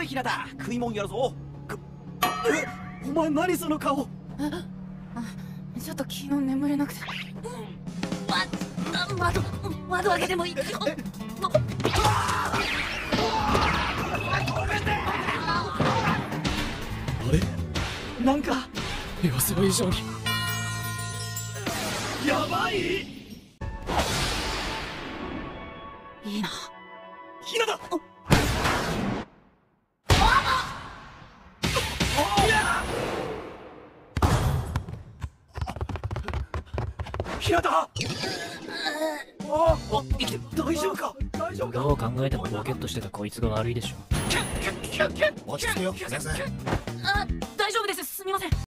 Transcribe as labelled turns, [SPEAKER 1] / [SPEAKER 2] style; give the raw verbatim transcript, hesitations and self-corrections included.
[SPEAKER 1] い平田、食いもんやるぞ。え、お前何その顔。
[SPEAKER 2] ちょっと昨日眠れなくて。わ、窓、窓開けてもいい。
[SPEAKER 1] あれ、なんか
[SPEAKER 3] 予想以上に
[SPEAKER 1] やばい。
[SPEAKER 2] いいな
[SPEAKER 1] 平田。平田。ああ、生きて、大丈夫か。大丈夫か。
[SPEAKER 3] どう考えてもボケっとしてたこいつが悪いでしょ。
[SPEAKER 1] 落ち着けよ先生。
[SPEAKER 2] あ、大丈夫です。すみません。